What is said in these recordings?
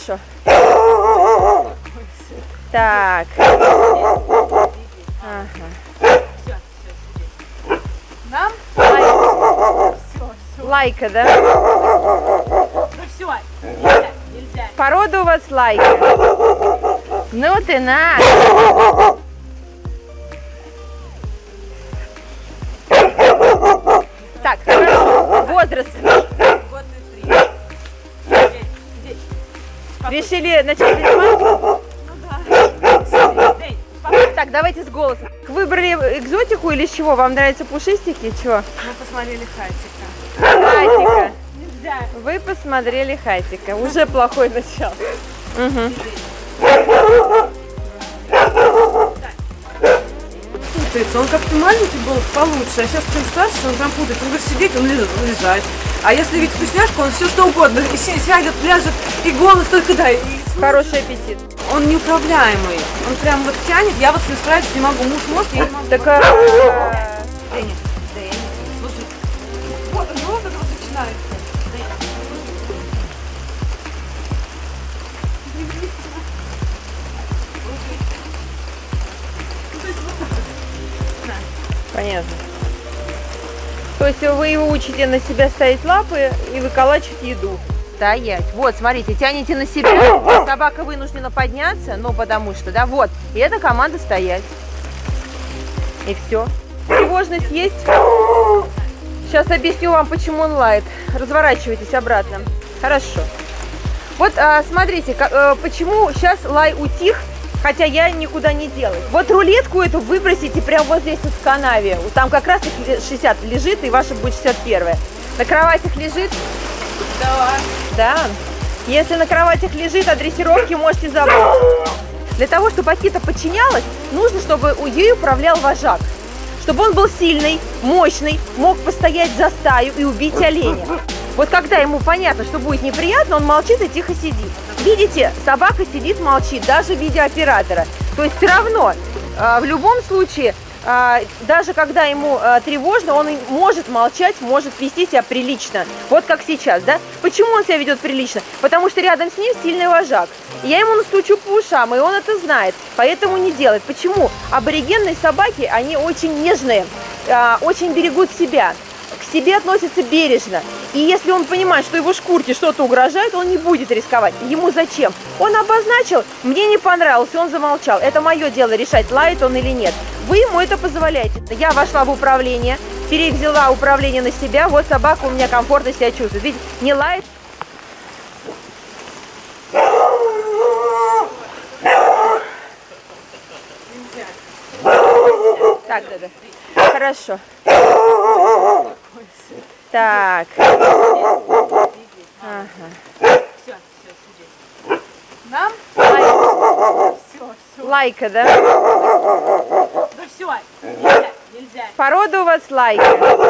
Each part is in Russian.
хорошо. Так. Ага. Нам? Лайка, да? Ну все, нельзя. Порода у вас лайка. Ну ты на. Так, хорошо. Возраст. Год и 3. Здесь. Решили начать заниматься? Ну да. Дэй, Так, давайте с голосом. Выбрали экзотику или с чего? Вам нравятся пушистики? Чего? мы посмотрели хатика. Хатика. Нельзя. Вы посмотрели хатика. Уже плохое начало. Угу. Путается. Он как-то маленький был получше, а сейчас чем старше, он прям путается. Он говорит сидеть, он лежать. А если видит вкусняшку, он все что угодно. И сядет, ляжет, и голос только дай. Хороший аппетит. Он неуправляемый. Он прям вот тянет, я вот с ним справиться не могу. Муж может, я не могу. Так, Дэнни, слушай. Вот он вот начинается. понятно. То есть вы его учите на себя ставить лапы и выколачивать еду. Стоять. Вот, смотрите, тянете на себя. Собака вынуждена подняться, ну потому что, да, вот. И эта команда стоять. И все. Тревожность есть. Сейчас объясню вам, почему он лает. Разворачивайтесь обратно. Хорошо. Вот, смотрите, почему сейчас лай утих, хотя я никуда не делаю. Вот рулетку эту выбросите прямо вот здесь вот в канаве. Там как раз их 60 лежит, и ваша будет 61. На кроватях лежит? Да. Да. Если на кроватях лежит, о дрессировке можете забыть. Для того, чтобы Акита подчинялась, нужно, чтобы ей управлял вожак. Чтобы он был сильный, мощный, мог постоять за стаю и убить оленя. Вот когда ему понятно, что будет неприятно, он молчит и тихо сидит. Видите, собака сидит, молчит, даже видеооператора. То есть все равно, в любом случае, даже когда ему тревожно, он может молчать, может вести себя прилично. Вот как сейчас, да? Почему он себя ведет прилично? Потому что рядом с ним сильный вожак. Я ему настучу по ушам, и он это знает, поэтому не делает. Почему? Аборигенные собаки, они очень нежные, очень берегут себя. К себе относятся бережно. И если он понимает, что его шкурке что-то угрожает, он не будет рисковать. Ему зачем? Он обозначил, мне не понравилось, и он замолчал. Это мое дело решать, лает он или нет. Вы ему это позволяете. Я вошла в управление, перевзяла управление на себя. Вот собака у меня комфортно себя чувствует. Видите, не лает. Так, да. Хорошо. Так. Ага. Все, нам? Лайка, да? Да все, нельзя. Порода у вас лайка.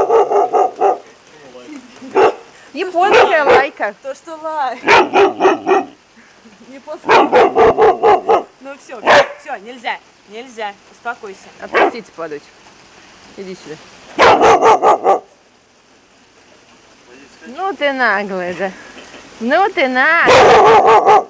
Японская лайка. То, что лай. Не после. Ну все, нельзя, успокойся. Отпустите плодочек. Иди сюда. Ну ты наглая, да. Ну ты наглая.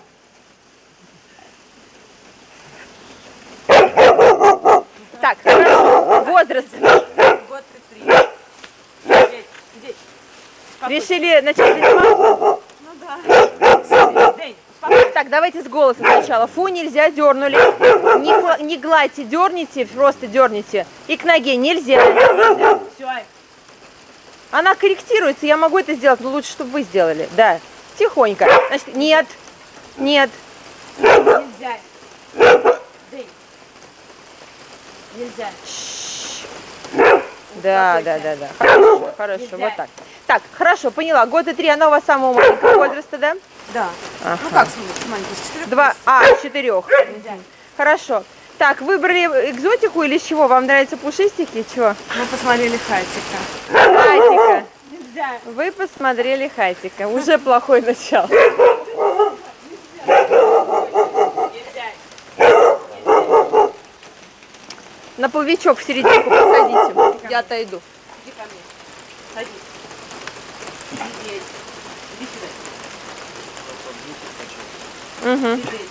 Так, хорошо. Возраст. Год и 3. Здесь. Решили начать заниматься? Ну да. Дэй, успокойся. Так, давайте с голоса сначала. Фу, нельзя, дернули. Не гладьте, дерните, просто дерните. И к ноге нельзя. Все. Она корректируется, я могу это сделать, но лучше, чтобы вы сделали. Да, тихонько. Значит, нет, нет. Нельзя. Дэй. Нельзя. Да. Хорошо, Нельзя. вот так. Так, хорошо, поняла. Год и 3, она у вас самого маленького возраста, да? Да. Ага. Ну как с маленькой, с 4? 2, 4. Нельзя. Хорошо. Так, выбрали экзотику или с чего? Вам нравятся пушистики? Чего? Мы посмотрели хатика. Хатика. Нельзя. Вы посмотрели хатика. Уже плохое начало. На половичок в серединку посадите. Я отойду. Иди ко мне. Садись. Иди сюда. Мгм. сидеть.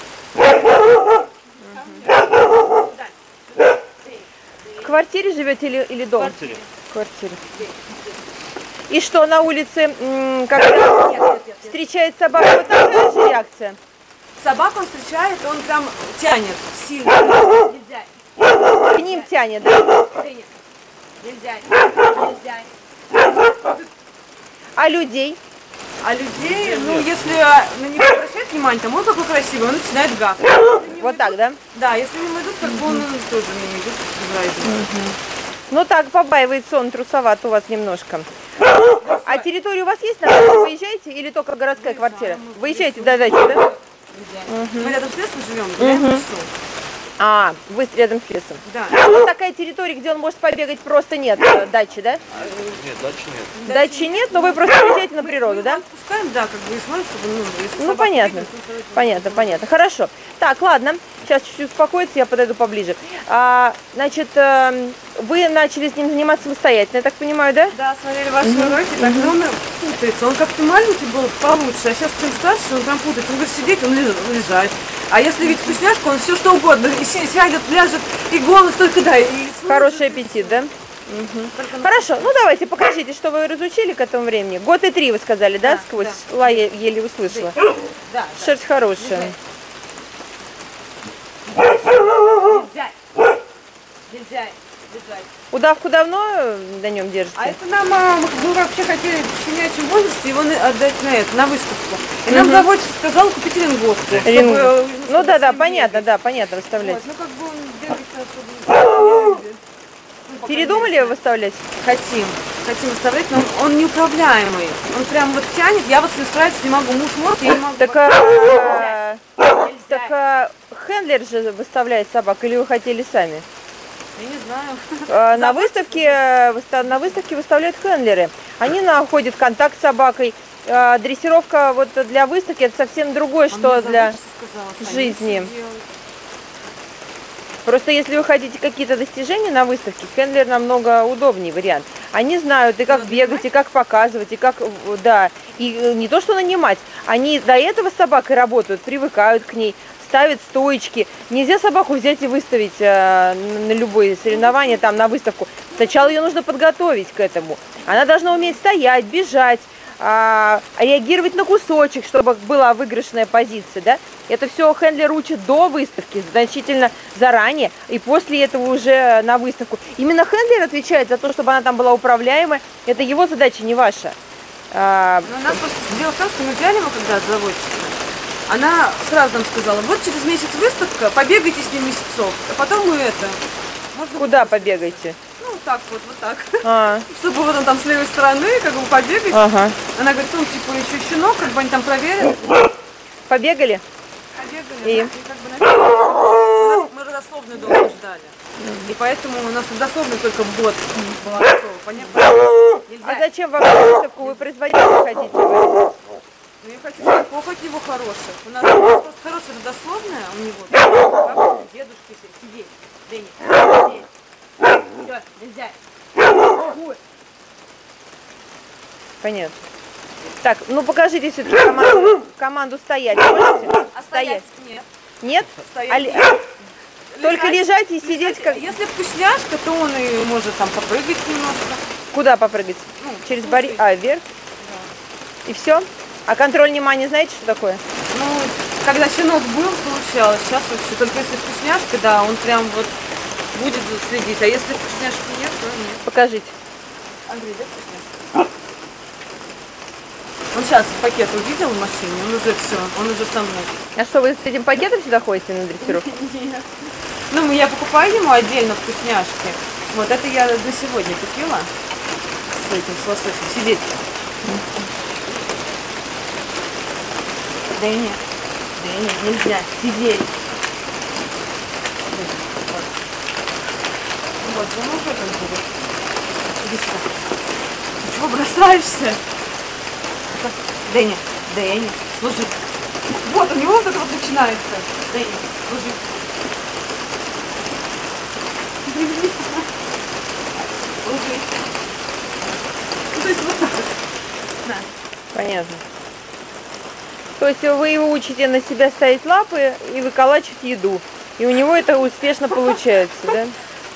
В квартире живете или дом? Квартире. В квартире. И что, на улице когда встречает собаку, вот такая же реакция? Собаку он встречает, он прям тянет сильно. Нельзя. К ним тянет, да? Нельзя. Нельзя. А людей? А людей, ну, если на него обращать внимание, там он какой красивый, он начинает гавкать. Вот так, да? Да, если мимо идут, как бы он тоже мимо идет, без разницы. Ну так, побаивается он, трусоват у вас немножко. А территория у вас есть? На дачу выезжаете или только городская квартира? Выезжаете до дачи, да? Мы рядом с лесом живем, гуляем в лесу. А, вы рядом с лесом. Да. Вот такая территория, где он может побегать, просто нет дачи, да? Нет, дачи нет. Дачи нет, но вы просто уезжаете на природу, да? Отпускаем, да, как бы и смотрим, чтобы, если Ну, собака понятно. бегает, то сразу- Понятно, понятно. Хорошо. Так, ладно. Сейчас чуть-чуть успокоится, я подойду поближе. Значит, вы начали с ним заниматься самостоятельно, я так понимаю, да? Да, смотрели ваши уроки, так, но он путается. Он как-то маленький был получше, а сейчас чем старше, он прям путается. Он говорит, сидеть, он лежать. А если видит вкусняшку, он все что угодно. И сядет, ляжет, и голос только дай. И слушает. Хороший аппетит, да? Только на- Хорошо, ну давайте покажите, что вы разучили к этому времени. Год и 3 вы сказали, да? Да, Сквозь да. ла еле услышала. Да, Шерсть хорошая. нельзя. Нельзя лежать. Удавку давно на нем держите? А это нам, мы вообще хотели в щенячьем возрасте его отдать на выставку. И нам заводчик сказал купить ринговку. Ринго. Ну да, понятно, да, понятно, выставлять. Вот, ну как бы он бегать особо не любит. Ну, пока Передумали не выставлять? Хотим выставлять, но он неуправляемый. Он прям вот тянет, я вот с ним справиться не могу. Муж может, я не могу. Так, Нельзя. Хендлер же выставляет собак, или вы хотели сами? Я не знаю. На выставке выставляют хендлеры. Они находят контакт с собакой. Дрессировка вот для выставки это совсем другое, А что мне для заводчица сказала, Саня, жизни. что делать? Просто если вы хотите какие-то достижения на выставке, хендлер намного удобнее вариант. Они знают и как бегать, и как показывать, и как, да, и не то что нанимать. Они до этого с собакой работают, привыкают к ней, ставят стоечки. Нельзя собаку взять и выставить на любые соревнования, там, на выставку. Сначала ее нужно подготовить к этому. Она должна уметь стоять, бежать, реагировать на кусочек, чтобы была выигрышная позиция, да? Это все хендлер учит до выставки, значительно заранее, и после этого уже на выставку. Именно хендлер отвечает за то, чтобы она там была управляемая. Это его задача, не ваша. Ну, у нас просто дело в том, что мы взяли его когда от заводчицы. Она сразу нам сказала, вот через месяц выставка, побегайте с ним месяцок, а потом мы это... можно Куда побегаете? Ну, так вот так. А, Чтобы вот он там с левой стороны, как бы побегать. ага. Она говорит, он типа еще щенок, как бы они там проверят. Побегали? Побегали, И? да, и как бы написано. Мы родословную долго ждали. И поэтому у нас родословная только в год была готова. Понятно? А Нельзя. зачем вам выставку? Вы производитель хотите выразить? Ну, я хочу сказать, от него хороших. У нас просто хорошая родословная у него. Бабушки, дедушки, сидеть. Дэнни, сидеть. Все, нельзя. Ой. Понятно. Так, ну покажите все-таки команду стоять. Можете? А стоять? Нет. Нет? Стоять А нет. только лежать и сидеть как... Если вкусняшка, то он и может там попрыгать немножко. Куда попрыгать? Ну, Через слушай. барьер? Вверх? И все? А контроль внимания знаете, что такое? Ну, когда щенок был, получалось. Сейчас вообще только если вкусняшка, да, он прям вот будет следить. А если вкусняшки нет, то нет. Покажите. Андрей, да вкусняшка? Он сейчас пакет увидел в машине, он уже все, он уже со мной. А что, вы с этим пакетом сюда ходите на дрессировку? Нет. Ну, я покупаю ему отдельно вкусняшки. Вот это я на сегодня купила. С этим, с лососем. Сидеть. Да нет. Нельзя. Сидеть. Вот, он уже как будет. Иди сюда. Ты чего бросаешься? Дэнни, служи. Вот, у него вот это вот начинается. Дэнни, служи. Служи. Ну, то есть вот так. Да. Понятно. То есть вы его учите на себя ставить лапы и выколачивать еду. И у него это успешно получается, да?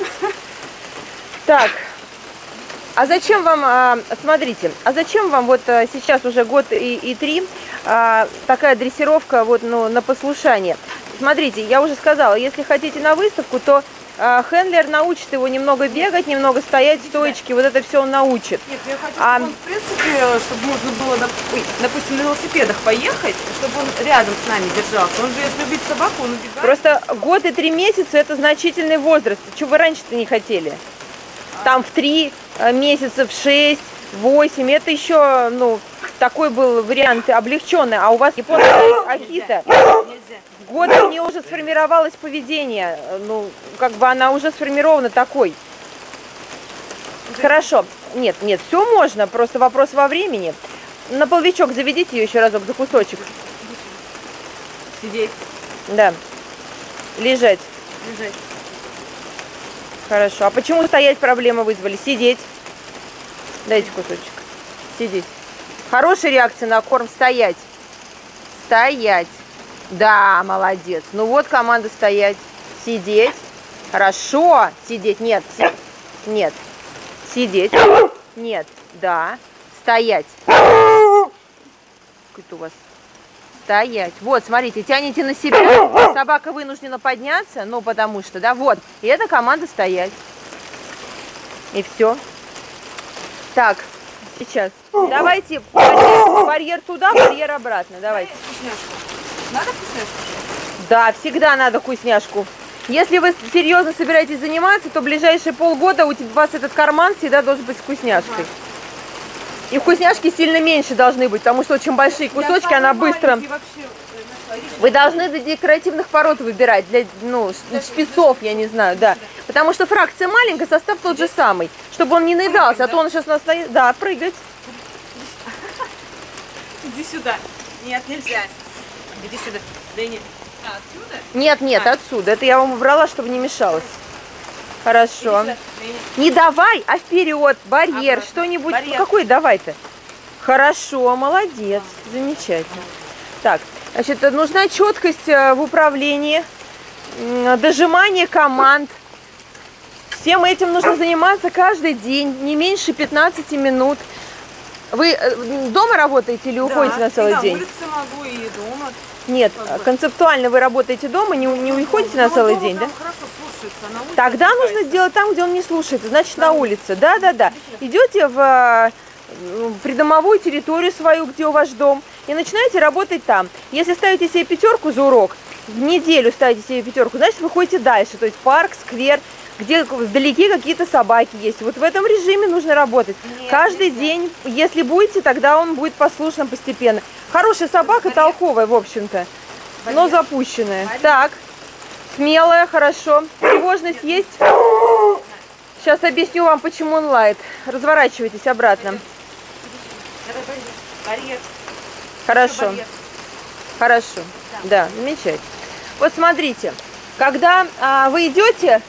Так. А зачем вам, смотрите, а зачем вам вот сейчас уже год и 3 такая дрессировка вот, ну, на послушание? Смотрите, я уже сказала, если хотите на выставку, то хендлер научит его немного бегать, немного стоять, стоечки, вот это все он научит. Нет, я хочу, чтобы он, в принципе, чтобы можно было, допустим, на велосипедах поехать, чтобы он рядом с нами держался. Он же, если убить собаку, он убегает. Просто год и 3 месяца это значительный возраст. Чего вы раньше-то не хотели? Там в 3 месяца, в 6, 8, это еще, ну, такой был вариант облегченный. А у вас японская Акита. В год у нее уже сформировалось поведение, ну, как бы она уже сформирована такой. Хорошо. Нет, все можно, просто вопрос во времени. На половичок заведите ее еще разок за кусочек. Сидеть. Да. Лежать. Лежать. Хорошо. А почему стоять проблемы вызвали? Сидеть. Дайте кусочек. Сидеть. Хорошая реакция на корм. Стоять. Стоять. Да, молодец. Ну вот команда стоять. Сидеть. Хорошо. Сидеть. Нет. Нет. Сидеть. Нет. Да. Стоять. Какой-то у вас. Стоять. Вот, смотрите, тянете на себя. Собака вынуждена подняться, ну, потому что, да, вот. И эта команда стоять. И все. Так, сейчас. Давайте барьер туда, барьер обратно. Давайте. Надо вкусняшку? Да, всегда надо вкусняшку. Если вы серьезно собираетесь заниматься, то в ближайшие полгода у вас этот карман всегда должен быть с вкусняшкой. И вкусняшки сильно меньше должны быть, потому что очень большие кусочки, она быстро... Вы должны для декоративных пород выбирать, для, ну, шпицов, я не знаю, да. Потому что фракция маленькая, состав тот же самый, чтобы он не наедался, а то он сейчас настоит... Да, прыгать. Иди сюда. Нет, нельзя. Иди сюда. Да нет. Отсюда? Нет, отсюда. Это я вам убрала, чтобы не мешалось. Хорошо. Не давай, а вперед, барьер, что-нибудь. Ну, какой давай-то? Хорошо, молодец, замечательно. Так, значит, нужна четкость в управлении, дожимание команд. Всем этим нужно заниматься каждый день, не меньше 15 минут. Вы дома работаете или уходите на целый день? Да, на улице могу и дома. Нет, концептуально вы работаете дома, не уходите на целый день, да? Хорошо слушается, а на улице тогда нужно сделать там, где он не слушается, значит на улице. Да. Идете в придомовую территорию свою, где у вас дом, и начинаете работать там. Если ставите себе 5 за урок, в неделю ставите себе 5, значит вы ходите дальше, то есть парк, сквер, где вдалеке какие-то собаки есть. Вот в этом режиме нужно работать. Каждый день, если будете, тогда он будет послушным постепенно. Хорошая собака, толковая, в общем-то, но запущенная. Так, смелая, хорошо. Тревожность есть? Сейчас объясню вам, почему он лает. Разворачивайтесь обратно. Хорошо. Хорошо. Да, замечательно. Вот смотрите, когда вы идете,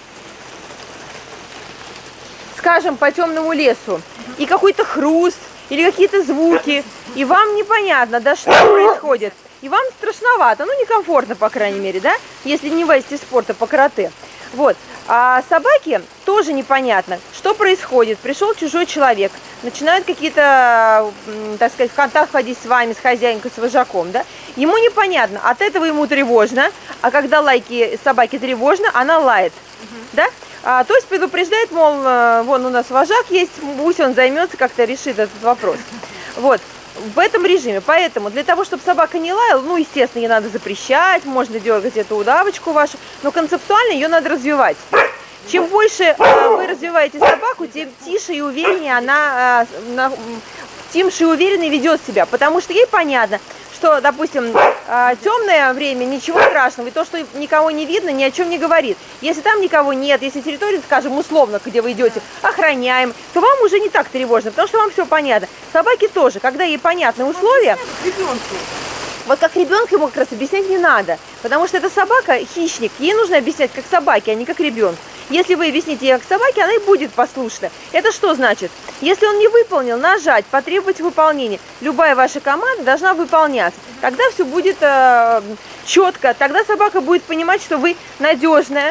скажем, по темному лесу, и какой-то хруст, или какие-то звуки, и вам непонятно, да, что происходит, и вам страшновато, ну, некомфортно, по крайней мере, да, если не вести спорта по карате. Вот. А собаке тоже непонятно, что происходит. Пришел чужой человек, начинают какие-то, так сказать, в контакт входить с вами, с хозяйкой, с вожаком, да. Ему непонятно, от этого ему тревожно, а когда лайки собаки тревожно, она лает, да. То есть предупреждает, мол, вон у нас вожак есть, пусть он займется, как-то решит этот вопрос. Вот, в этом режиме. Поэтому для того, чтобы собака не лаяла, ну, естественно, ее надо запрещать, можно дергать эту удавочку вашу, но концептуально ее надо развивать. Чем больше вы развиваете собаку, тем тише и увереннее она, тише и увереннее ведет себя, потому что ей понятно, что, допустим, темное время, ничего страшного, и то, что никого не видно, ни о чем не говорит. Если там никого нет, если территория, скажем, условно, где вы идете, охраняем, то вам уже не так тревожно, потому что вам все понятно. Собаке тоже, когда ей понятны условия, вот как ребенку ему как раз объяснять не надо, потому что эта собака хищник, ей нужно объяснять как собаке, а не как ребенку. Если вы объясните ей как собаке, она и будет послушна. Это что значит? Если он не выполнил, нажать, потребовать выполнения. Любая ваша команда должна выполняться. Тогда все будет четко. Тогда собака будет понимать, что вы надежная.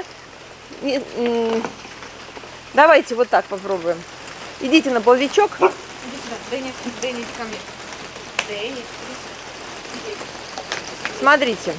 Давайте вот так попробуем. Идите на половичок. Иди сюда, Дэнни, иди ко мне. Дэнни, Смотрите.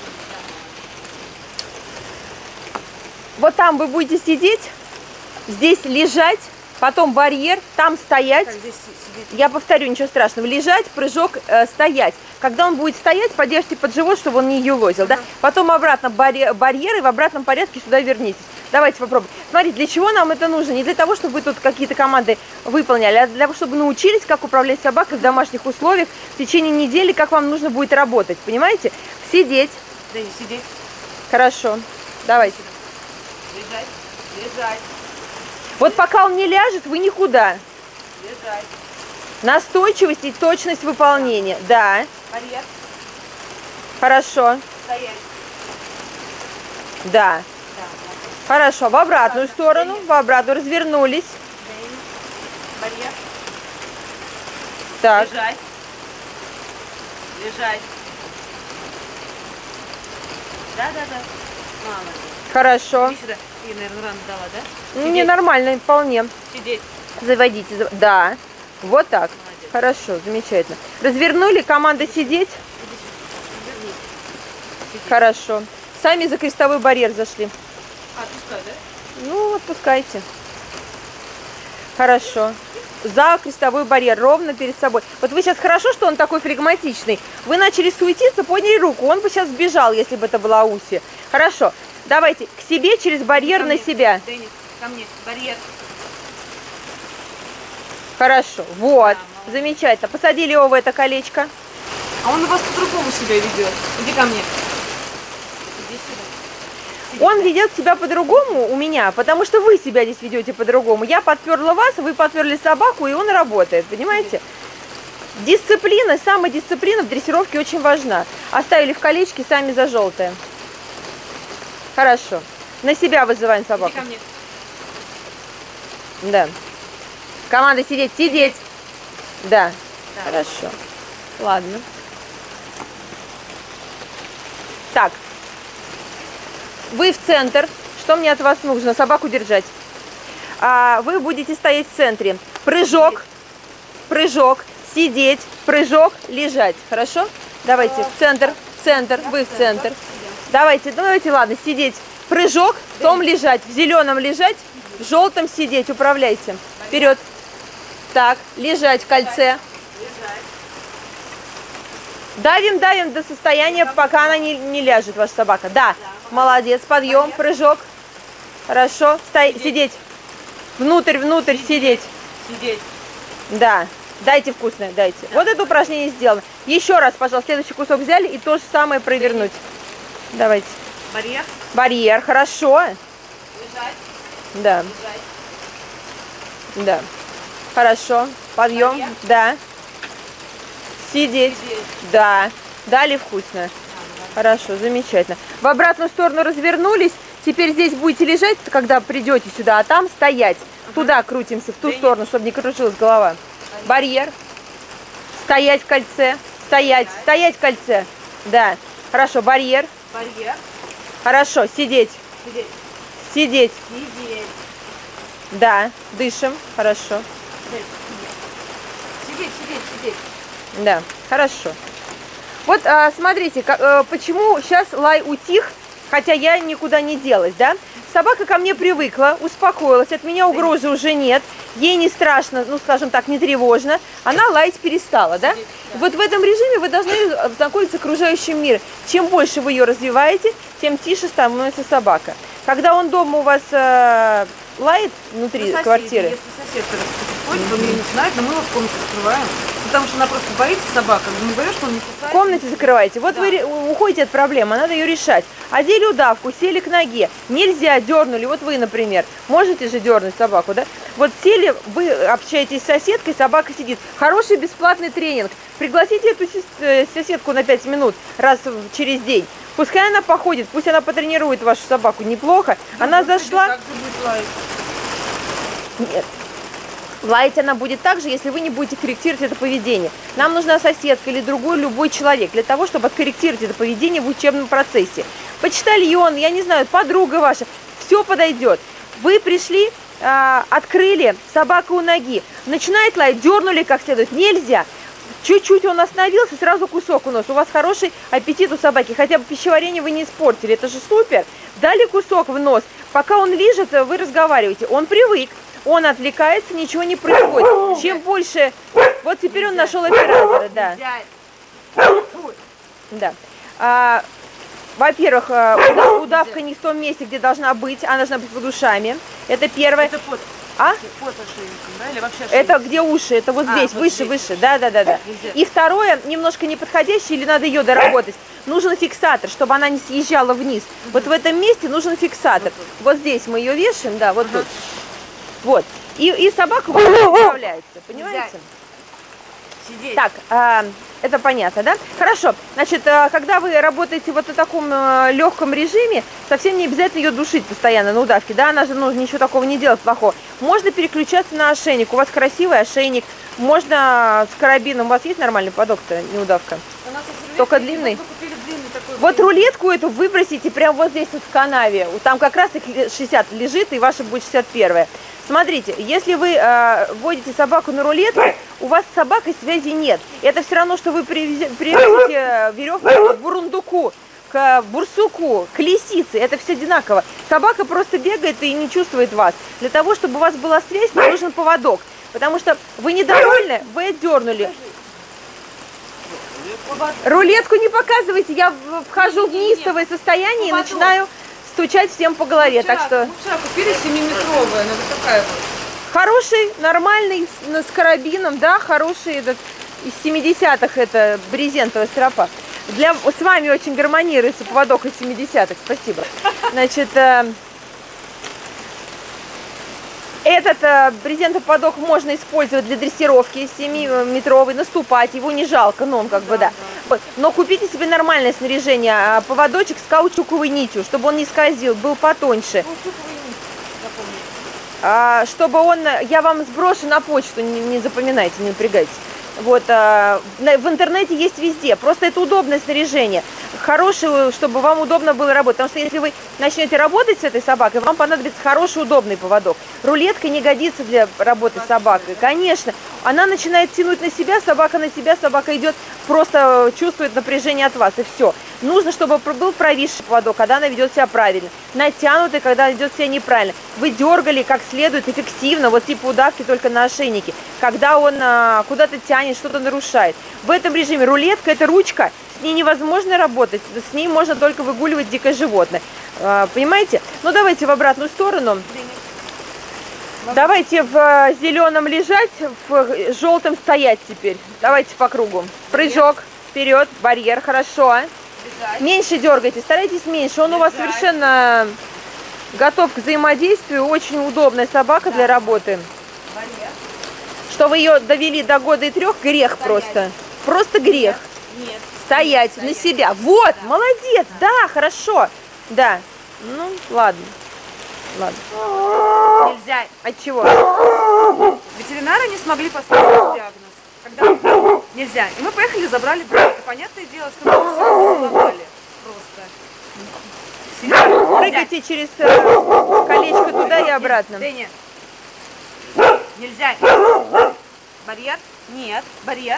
Вот там вы будете сидеть, здесь лежать, потом барьер, там стоять. Так, здесь сидеть. Я повторю, ничего страшного. Лежать, прыжок, стоять. Когда он будет стоять, подержите под живот, чтобы он не юлозил. Да? Потом обратно барьер и в обратном порядке сюда вернитесь. Давайте попробуем. Смотрите, для чего нам это нужно? Не для того, чтобы вы тут какие-то команды выполняли, а для того, чтобы научились, как управлять собакой в домашних условиях в течение недели, как вам нужно будет работать. Понимаете? Сидеть. Дэнни, сидеть. Хорошо. Давайте. Лежать, лежать, Вот пока он не ляжет, вы никуда. лежать. Настойчивость и точность выполнения. Да. Барьер, Хорошо. стоять. Да. Да. Хорошо. В обратную сторону. В обратную. Развернулись. Дэнни. Барьер. Так. Лежать. Лежать. Да. Молодец. Хорошо. Иди сюда. Ты, наверное, рано дала, да? Не, нормально, вполне. Сидеть. Заводите. Да. Вот так. Молодец. Хорошо. Замечательно. Развернули. Команда сидеть. Вернись. Сидеть. Хорошо. Сами за крестовой барьер зашли. Отпускай, да? Ну, отпускайте. Хорошо. За крестовой барьер, ровно перед собой. Вот вы сейчас хорошо, что он такой флегматичный. Вы начали суетиться, подняли руку. Он бы сейчас сбежал, если бы это была Уси. Хорошо. Давайте к себе через барьер Ко на мне. себя. Дэнни, ко мне. Барьер. Хорошо. Вот. молодец. Замечательно. Посадили его в это колечко. А он у вас по-другому себя ведет. Иди ко мне. Иди сюда. Сиди. Он ведет себя по-другому у меня, потому что вы себя здесь ведете по-другому. Я подперла вас, вы подперли собаку, и он работает. Понимаете? Дисциплина, самодисциплина в дрессировке очень важна. Оставили в колечке, сами за желтое. Хорошо. На себя вызываем Иди собаку. ко мне. Да. Команда сидеть, сидеть. Да. Да. Хорошо. Ладно. Так. Вы в центр. Что мне от вас нужно? Собаку держать. Вы будете стоять в центре. Прыжок. Прыжок. Сидеть. Прыжок. Лежать. Хорошо? Давайте в центр. В центр. Вы в центр. Давайте, ладно, сидеть. Прыжок, в том лежать, в зеленом лежать, в желтом сидеть, управляйте. Вперед. Так, лежать в кольце. Давим до состояния, пока она не ляжет, ваша собака. Да, молодец, подъем, прыжок. Хорошо, сидеть. Внутрь, сидеть. Сидеть. Да, дайте вкусное, дайте. Вот это упражнение сделано. Еще раз, пожалуйста, следующий кусок взяли и то же самое провернуть. Давайте. Барьер. Барьер, хорошо. Лежать. Да, Лежать. да. Хорошо. Подъем. Барьер. Да. Сидеть. Сидеть. Да. Дали вкусно. Хорошо, замечательно. В обратную сторону развернулись. Теперь здесь будете лежать, когда придете сюда, а там стоять. Туда крутимся, в ту сторону, чтобы не кружилась голова. Барьер. Стоять в кольце. Стоять в кольце. Да. Хорошо, барьер. Барьер. Хорошо, сидеть. Сидеть. Сидеть. Сидеть. Да. Дышим. Хорошо. Сидеть. Да. Хорошо. Вот смотрите, почему сейчас лай утих, хотя я никуда не делась, да? Собака ко мне привыкла, успокоилась, от меня угрозы уже нет, ей не страшно, ну, скажем так, не тревожно, она лаять перестала, да? Вот в этом режиме вы должны знакомиться с окружающим миром. Чем больше вы ее развиваете, тем тише становится собака. Когда он дома у вас лает внутри квартиры. Если соседка приходит, он ее не знает, но мы его в комнате закрываем. Потому что она просто боится собака. Мы говорим, что он не кусается. В комнате закрываете. Вот вы уходите от проблемы, надо ее решать. Одели удавку, сели к ноге. Нельзя, дернули. Вот вы, например, можете же дернуть собаку, да? Вот сели, вы общаетесь с соседкой, собака сидит. Хороший бесплатный тренинг. Пригласите эту соседку на 5 минут раз через день. Пускай она походит, пусть она потренирует вашу собаку. Неплохо. Она зашла. Так же будет лаять. Нет. Лаять она будет так же, если вы не будете корректировать это поведение. Нам нужна соседка или другой любой человек для того, чтобы откорректировать это поведение в учебном процессе. Почтальон, я не знаю, подруга ваша, все подойдет. Вы пришли, открыли, собака у ноги, начинает лаять, дернули как следует, нельзя. Чуть-чуть он остановился, сразу кусок у нас. У вас хороший аппетит у собаки, хотя бы пищеварение вы не испортили, это же супер. Дали кусок в нос, пока он лижет, вы разговариваете, он привык. Он отвлекается, ничего не происходит. Чем больше... Вот теперь он нашел оператора, да. Да. Во-первых, удавка не в том месте, где должна быть, она должна быть под ушами. Это первое. Это под, под ошейником, да? Или вообще ошейник? Это где уши, это вот здесь, вот выше, здесь. выше. Да. И второе, немножко неподходящее, или надо ее доработать. Нужен фиксатор, чтобы она не съезжала вниз. Вот в этом месте нужен фиксатор. Вот здесь мы ее вешаем, да, вот тут. Вот. И собака управляется, понимаете? Сидеть. Так, это понятно, да? Хорошо. Значит, когда вы работаете вот в таком легком режиме, совсем не обязательно ее душить постоянно на удавке, да? Она же ничего такого не делает плохого. Можно переключаться на ошейник. У вас красивый ошейник. Можно с карабином. У вас есть нормальный подок-то, не удавка? Только длинный? Вот рулетку эту выбросите прямо вот здесь вот в канаве. Там как раз 60 лежит, и ваша будет 61. Смотрите, если вы водите собаку на рулетку, у вас с собакой связи нет. Это все равно, что вы привязите веревку к бурундуку, к бурсуку, к лисице. Это все одинаково. Собака просто бегает и не чувствует вас. Для того, чтобы у вас была связь, нам нужен поводок. Потому что вы недовольны, вы отдернули. Рулетку не показывайте, я вхожу в неистовое состояние и начинаю стучать всем по голове. Так что... Мы вчера купили 7-метровая, она вот такая вот. Хороший, нормальный, с карабином, да, хороший, этот, из 70-х, это брезентовая стропа. С вами очень гармонируется поводок из 70-х, спасибо. Значит, этот брезентовый поводок можно использовать для дрессировки 7-метровый, наступать, его не жалко, но он как бы, да. Но купите себе нормальное снаряжение, поводочек с каучуковой нитью, чтобы он не скользил, был потоньше. Чтобы он, я вам сброшу на почту, не запоминайте, не напрягайтесь. Вот, в интернете есть везде, просто это удобное снаряжение, хорошее, чтобы вам удобно было работать, потому что если вы начнете работать с этой собакой, вам понадобится хороший, удобный поводок. Рулетка не годится для работы с собакой, конечно, она начинает тянуть на себя, собака идет, просто чувствует напряжение от вас, и все. Нужно, чтобы был провисший поводок, когда она ведет себя правильно, натянутый, когда ведет себя неправильно. Вы дергали как следует, эффективно, вот типа удавки только на ошейнике, когда он куда-то тянет, что-то нарушает. В этом режиме рулетка – это ручка, с ней невозможно работать, с ней можно только выгуливать дикое животное. Понимаете? Ну давайте в обратную сторону. Давайте в зеленом лежать, в желтом стоять теперь. Давайте по кругу. Прыжок, вперед, барьер, хорошо. Меньше дергайте, старайтесь меньше. Он у вас совершенно готов к взаимодействию. Очень удобная собака для работы. Что вы ее довели до года и 3, грех просто. Просто грех. Нет. Стоять на себя. Вот, молодец, да, хорошо. Да, ну, ладно. Нельзя. От чего? Ветеринары не смогли поставить диагноз. Когда нельзя. И мы поехали, забрали брата. Понятное дело, что мы все заломали. Просто. Прыгайте через колечко туда и обратно. Дэнни. Нельзя. Барьер? Нет. Барьер.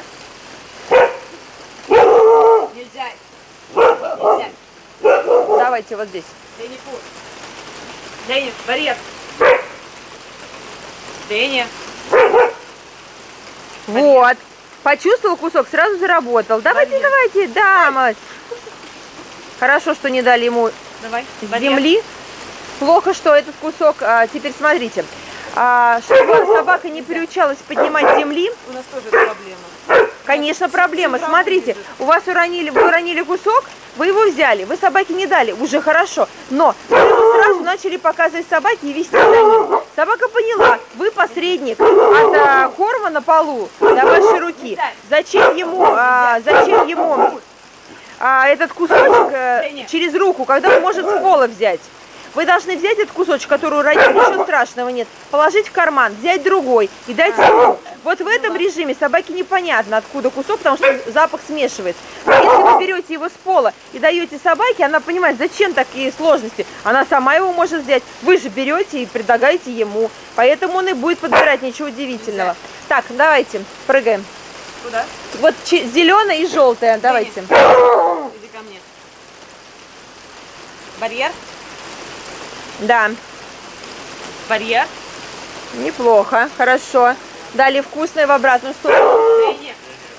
Нельзя. Нельзя. Давайте вот здесь. Дэнни, фу. Дэнни, барьер. Дэнни. Вот. Почувствовал кусок, сразу заработал. Давайте, давайте. Да, молодец. Хорошо, что не дали ему земли. Плохо, что этот кусок... теперь смотрите. Чтобы собака не приучалась поднимать земли... У нас тоже это проблема. Конечно, проблема. Смотрите, у вас вы уронили кусок, вы его взяли, вы собаке не дали, уже хорошо. Но вы его сразу начали показывать собаке и вести за ним. Собака поняла, вы посредник от корма на полу до вашей руки. Зачем ему этот кусочек через руку, когда он может с пола взять? Вы должны взять этот кусочек, который у родителей, ничего страшного нет, положить в карман, взять другой и дать ему. Вот в этом режиме собаке непонятно, откуда кусок, потому что запах смешивается. Но если вы берете его с пола и даете собаке, она понимает, зачем такие сложности. Она сама его может взять. Вы же берете и предлагаете ему. Поэтому он и будет подбирать, ничего удивительного. Так, давайте, прыгаем. Куда? Вот зеленая и желтая, давайте. Иди ко мне. Барьер? Да, Барьер? неплохо, хорошо. Далее вкусное в обратную сторону. Дэнни.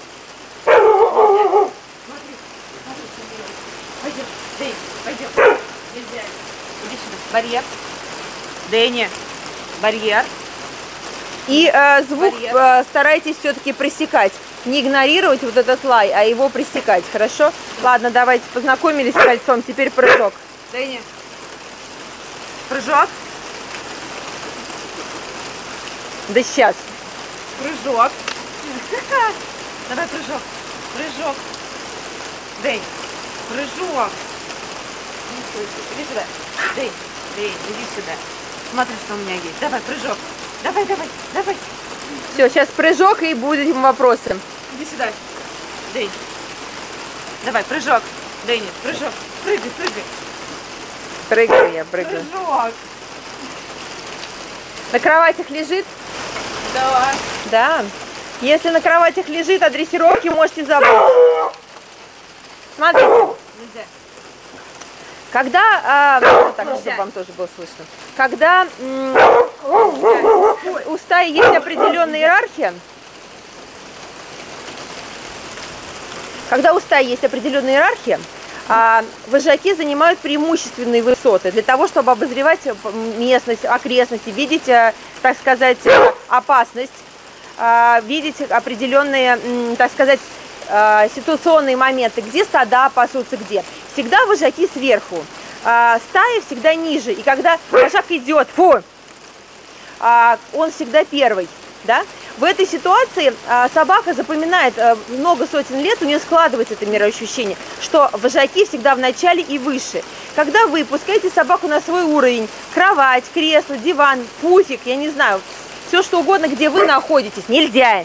Пойдем, Дэнни, пойдем. Нельзя. Иди сюда. Барьер. Дэнни. Барьер. И звук старайтесь все-таки пресекать. Не игнорировать вот этот лай, а его пресекать, хорошо? Ладно, давайте, познакомились с кольцом, теперь прыжок. Дэнни. Прыжок. Да сейчас. Прыжок. Давай прыжок. Прыжок. Дэнни. Прыжок. Иди сюда. Дэнни. Дэнни, иди сюда. Смотри, что у меня есть. Давай, прыжок. Давай, давай, давай. Все, сейчас прыжок и будут вопросы. Иди сюда. Дэнни. Давай, прыжок. Дэнни, прыжок. Прыгай, прыгай. Прыгаю я, прыгаю. Прыжок. На кроватях лежит? Да. Да. Если на кроватях лежит, о дрессировке можете забыть. Смотрите. Нельзя. Когда, так, чтобы вам тоже было слышно. Когда у стаи есть определенная иерархия, вожаки занимают преимущественные высоты для того, чтобы обозревать местность, окрестности, видеть, так сказать, опасность, видеть определенные, так сказать, ситуационные моменты, где стада пасутся, где. Всегда вожаки сверху, стаи всегда ниже. И когда вожак идет, он всегда первый. Да? В этой ситуации собака запоминает много сотен лет, у нее складывается это мироощущение, что вожаки всегда в начале и выше. Когда вы пускаете собаку на свой уровень, кровать, кресло, диван, пуфик, я не знаю, все что угодно, где вы находитесь, нельзя.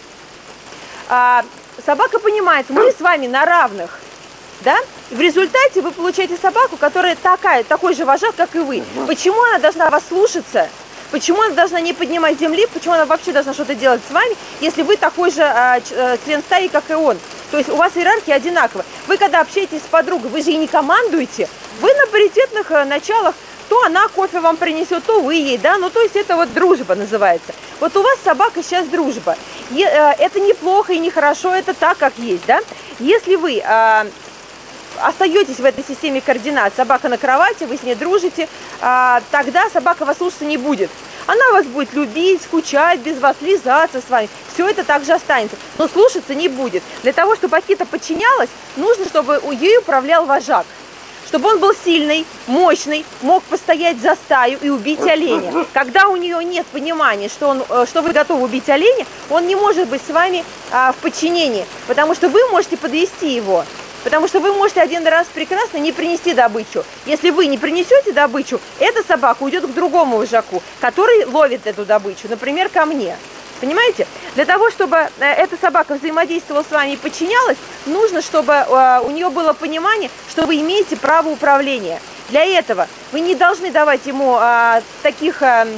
Собака понимает, мы с вами на равных. Да? И в результате вы получаете собаку, которая такой же вожак, как и вы. Почему она должна вас слушаться? Почему она должна не поднимать земли? Почему она вообще должна что-то делать с вами, если вы такой же член стаи, как и он? То есть у вас иерархия одинакова. Вы когда общаетесь с подругой, вы же и не командуете. Вы на паритетных началах. То она кофе вам принесет, то вы ей, да, ну то есть это вот дружба называется. Вот у вас собака сейчас дружба. Это неплохо и нехорошо, это так, как есть, да. Если вы остаетесь в этой системе координат, собака на кровати, вы с ней дружите, тогда собака вас слушаться не будет. Она вас будет любить, скучать без вас, лизаться с вами. Все это также останется, но слушаться не будет. Для того, чтобы Акита подчинялась, нужно, чтобы ею управлял вожак. Чтобы он был сильный, мощный, мог постоять за стаю и убить оленя. Когда у нее нет понимания, что вы готовы убить оленя, он не может быть с вами в подчинении, потому что вы можете подвести его. Потому что вы можете один раз прекрасно не принести добычу. Если вы не принесете добычу, эта собака уйдет к другому вожаку, который ловит эту добычу, например, ко мне. Понимаете? Для того, чтобы эта собака взаимодействовала с вами и подчинялась, нужно, чтобы у нее было понимание, что вы имеете право управления. Для этого вы не должны давать ему таких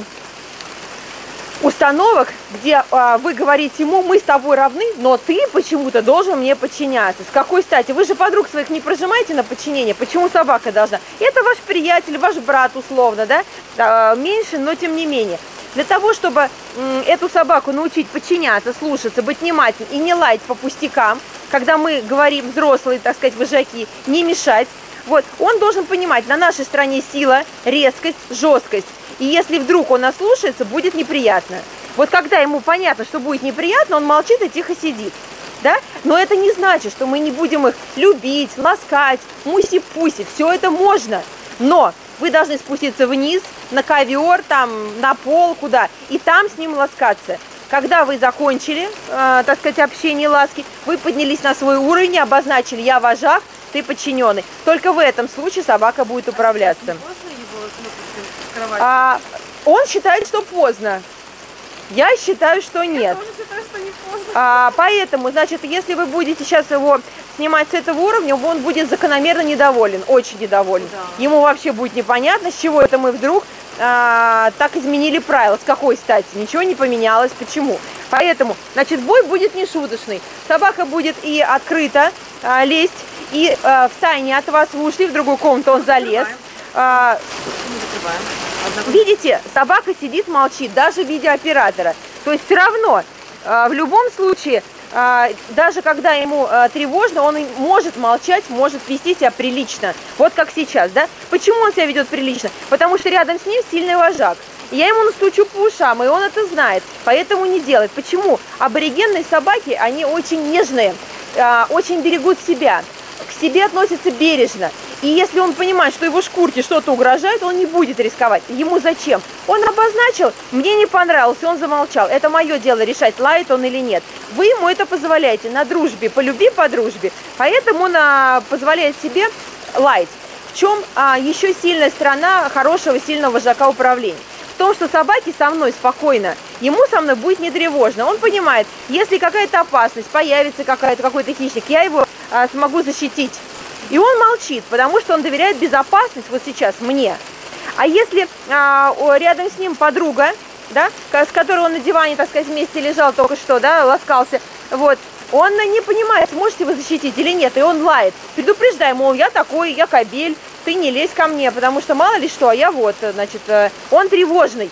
установок, где вы говорите ему, мы с тобой равны, но ты почему-то должен мне подчиняться. С какой стати? Вы же подруг своих не прожимаете на подчинение. Почему собака должна? Это ваш приятель, ваш брат условно, да? Меньше, но тем не менее. Для того, чтобы эту собаку научить подчиняться, слушаться, быть внимательным и не лаять по пустякам, когда мы говорим взрослые, так сказать, вожаки, не мешать, вот, он должен понимать, на нашей стороне сила, резкость, жесткость. И если вдруг он ослушается, будет неприятно. Вот когда ему понятно, что будет неприятно, он молчит и тихо сидит. Да? Но это не значит, что мы не будем их любить, ласкать, муси-пуси. Все это можно. Но вы должны спуститься вниз, на ковер, там, на пол, куда, и там с ним ласкаться. Когда вы закончили, так сказать, общение, ласки, вы поднялись на свой уровень, обозначили «я вожак», ты подчиненный. Только в этом случае собака будет управляться. Поздно его, допустим, с кровати? Он считает, что поздно. Я считаю, что нет. Я тоже считаю, что не поздно. Поэтому, значит, если вы будете сейчас его снимать с этого уровня, он будет закономерно недоволен, очень недоволен. Да. Ему вообще будет непонятно, с чего это мы вдруг так изменили правила, с какой стати. Ничего не поменялось, почему. Поэтому, значит, бой будет нешуточный. Собака будет и открыто лезть, и в тайне от вас вы ушли в другую комнату, он залез. Мы закрываем. Видите, собака сидит, молчит, даже видеооператора. То есть все равно, в любом случае, даже когда ему тревожно, он может молчать, может вести себя прилично. Вот как сейчас, да? Почему он себя ведет прилично? Потому что рядом с ним сильный вожак. Я ему настучу по ушам, и он это знает, поэтому не делает. Почему? Аборигенные собаки, они очень нежные, очень берегут себя, к себе относятся бережно. И если он понимает, что его шкурке что-то угрожает, он не будет рисковать. Ему зачем? Он обозначил, мне не понравился, он замолчал. Это мое дело решать, лает он или нет. Вы ему это позволяете на дружбе, по любви, по дружбе. Поэтому он позволяет себе лаять. В чем еще сильная сторона хорошего, сильного вожака управления? В том, что собаке со мной спокойно, ему со мной будет не тревожно. Он понимает, если какая-то опасность, появится какой-то хищник, я его смогу защитить. И он молчит, потому что он доверяет безопасность вот сейчас мне. А если рядом с ним подруга, да, с которой он на диване, так сказать, вместе лежал только что, да, ласкался, вот, он не понимает, сможете вы защитить или нет, и он лает. Предупреждай, мол, я такой, я кобель, ты не лезь ко мне, потому что мало ли что, а я вот, значит, он тревожный.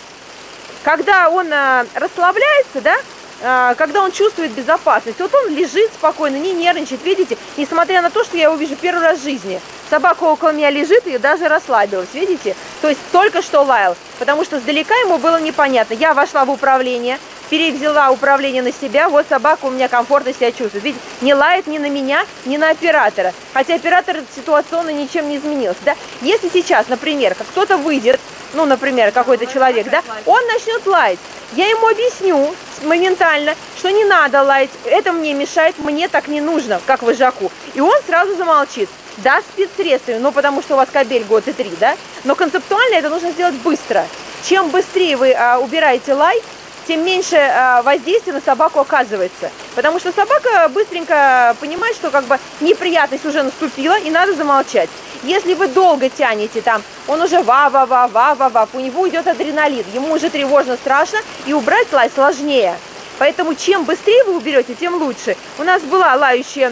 Когда он расслабляется, да, когда он чувствует безопасность, вот он лежит спокойно, не нервничает, видите, несмотря на то, что я его вижу первый раз в жизни. Собака около меня лежит и даже расслабилась, видите? То есть только что лаял, потому что сдалека ему было непонятно. Я вошла в управление, перевзяла управление на себя, вот собака у меня комфортно себя чувствует. Видите, не лает ни на меня, ни на оператора. Хотя оператор ситуационно ничем не изменился, да? Если сейчас, например, как кто-то выйдет, ну, например, какой-то человек, да, он начнет лаять. Я ему объясню моментально, что не надо лаять, это мне мешает, мне так не нужно, как вожаку. И он сразу замолчит. Да, спецсредствами, ну, потому что у вас кобель год и 3, да? Но концептуально это нужно сделать быстро. Чем быстрее вы убираете лай, тем меньше воздействия на собаку оказывается. Потому что собака быстренько понимает, что как бы неприятность уже наступила и надо замолчать. Если вы долго тянете там, он уже ва-ва-ва-ва-ва-ва, у него идет адреналин, ему уже тревожно, страшно, и убрать лай сложнее. Поэтому чем быстрее вы уберете, тем лучше. У нас была лающая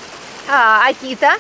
Акита,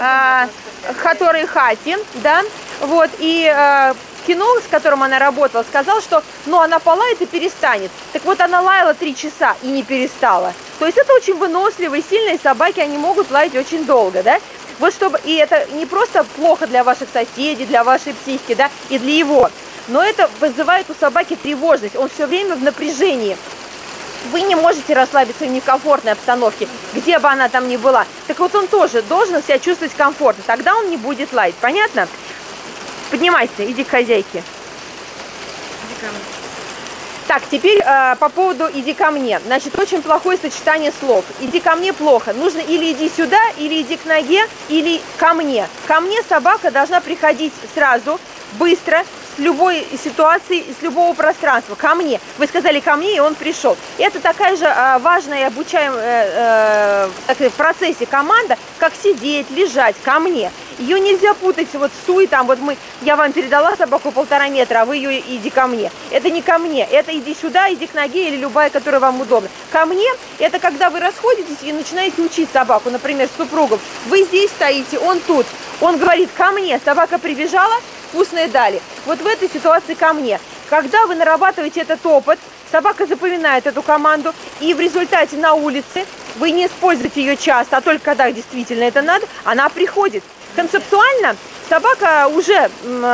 который Хати, да, вот, и кинолог, с которым она работала, сказал, что, ну, она полает и перестанет. Так вот, она лаяла 3 часа и не перестала. То есть это очень выносливые, сильные собаки, они могут лаять очень долго, да. Вот чтобы, и это не просто плохо для ваших соседей, для вашей психики, да, и для его, но это вызывает у собаки тревожность, он все время в напряжении. Вы не можете расслабиться в некомфортной обстановке, где бы она там ни была. Так вот он тоже должен себя чувствовать комфортно, тогда он не будет лаять, понятно? Поднимайся, иди к хозяйке. Иди ко мне. Так, теперь по поводу «иди ко мне». Значит, очень плохое сочетание слов. «Иди ко мне» плохо. Нужно или «иди сюда», или «иди к ноге», или «ко мне». Ко мне собака должна приходить сразу, быстро, с любой ситуации, с любого пространства. Ко мне. Вы сказали «ко мне», и он пришел. Это такая же важная и обучаемая в процессе команда, как сидеть, лежать. Ко мне. Ее нельзя путать вот с суй, там вот я вам передала собаку 1,5 метра, а вы ее «иди ко мне». Это не ко мне, это «иди сюда», «иди к ноге» или любая, которая вам удобна. Ко мне – это когда вы расходитесь и начинаете учить собаку, например, с супругом. Вы здесь стоите, он тут. Он говорит «ко мне», собака прибежала, вкусные дали. Вот в этой ситуации «ко мне». Когда вы нарабатываете этот опыт, собака запоминает эту команду, и в результате на улице вы не используете ее часто, а только когда действительно это надо, она приходит. Концептуально собака уже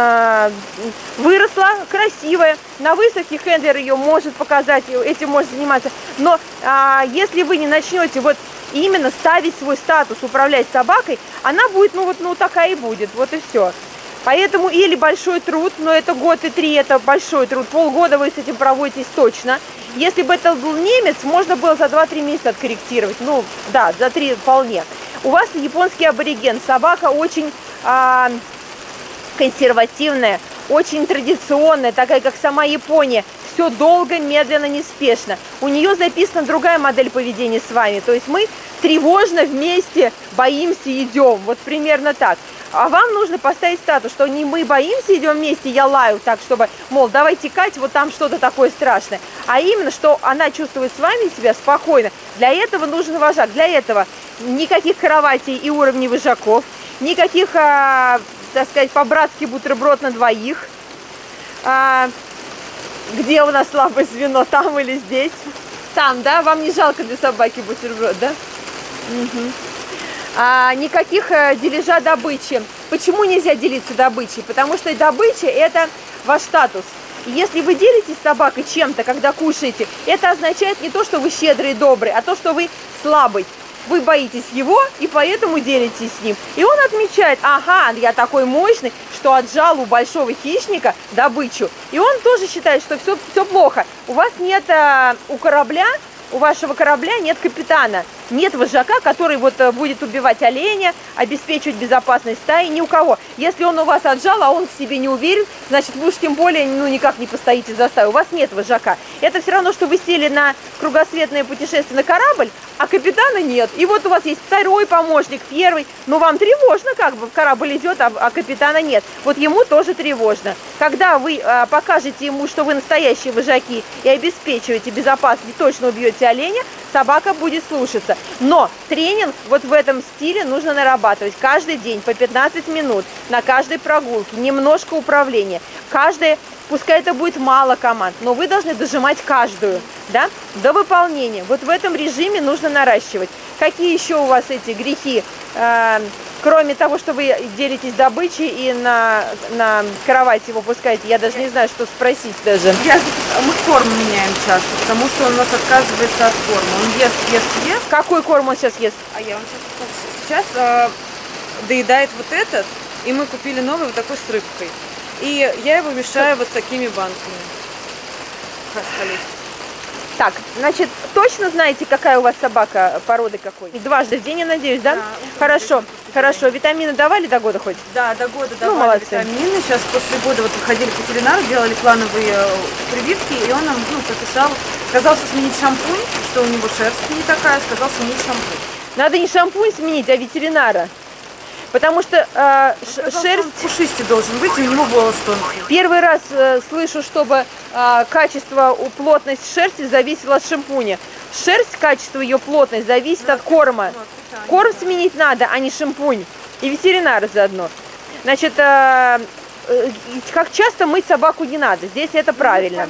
выросла, красивая, на выставке хендлер ее может показать, этим может заниматься. Но если вы не начнете вот именно ставить свой статус, управлять собакой, она будет, ну такая и будет, вот и все. Поэтому или большой труд, но это год и 3, это большой труд, полгода вы с этим проводитесь точно. Если бы это был немец, можно было за 2-3 месяца откорректировать, ну да, за 3 вполне. У вас японский абориген, собака очень консервативная, очень традиционная, такая как сама Япония. Все долго, медленно, неспешно. У нее записана другая модель поведения с вами. То есть мы тревожно вместе боимся, идем. Вот примерно так. А вам нужно поставить статус, что не мы боимся, идем вместе, я лаю так, чтобы, мол, давай текать, вот там что-то такое страшное. А именно, что она чувствует с вами себя спокойно. Для этого нужен вожак. Для этого никаких кроватей и уровней вожаков, никаких, так сказать, по-братски бутерброд на двоих. Где у нас слабое звено? Там или здесь? Там, да? Вам не жалко для собаки бутерброд, да? Угу. Никаких дележа добычи. Почему нельзя делиться добычей? Потому что добыча – это ваш статус. И если вы делитесь с собакой чем-то, когда кушаете, это означает не то, что вы щедрый и добрый, а то, что вы слабый. Вы боитесь его и поэтому делитесь с ним. И он отмечает: ага, я такой мощный, что отжал у большого хищника добычу. И он тоже считает, что все плохо. У вас нет у вашего корабля нет капитана, нет вожака, который вот будет убивать оленя, обеспечивать безопасность стаи, ни у кого. Если он у вас отжал, а он в себе не уверен, значит, вы уж тем более никак не постоите за стаю. У вас нет вожака. Это все равно, что вы сели на кругосветное путешествие на корабль, а капитана нет. И вот у вас есть второй помощник, первый, но вам тревожно, как бы корабль идет, а капитана нет. Вот ему тоже тревожно. Когда вы покажете ему, что вы настоящие вожаки и обеспечиваете безопасность, точно убьете оленя, собака будет слушаться. Но тренинг вот в этом стиле нужно нарабатывать каждый день по 15 минут на каждой прогулке, немножко управления. Пускай это будет мало команд, но вы должны дожимать каждую, да, до выполнения. Вот в этом режиме нужно наращивать. Какие еще у вас эти грехи, кроме того, что вы делитесь добычей и на кровать его пускаете? Я даже не знаю, что спросить даже. Мы корм меняем часто, потому что он у нас отказывается от корма. Он ест. Какой корм он сейчас ест? А я вам сейчас доедает вот этот, и мы купили новый вот такой с рыбкой. И я его мешаю вот с такими банками. Так, значит, точно знаете, какая у вас собака, породы какой? Дважды в день, я надеюсь, да? Да. Хорошо. Витамины давали до года хоть? Да, до года давали молодцы. витамины. Сейчас после года вот ходили к ветеринару, делали плановые прививки, и он нам прописал, сказал сменить шампунь, что у него шерсть не такая, сказал сменить шампунь. Надо не шампунь сменить, а ветеринара. Потому что шерсть... Пушистый должен быть, и у него волос тонкий. Первый раз слышу, чтобы качество, плотность шерсти зависело от шампуня. Шерсть, качество ее, плотность зависит от корма. Корм сменить надо, а не шампунь. И ветеринара заодно. Значит, как часто мыть собаку не надо. Здесь это правильно.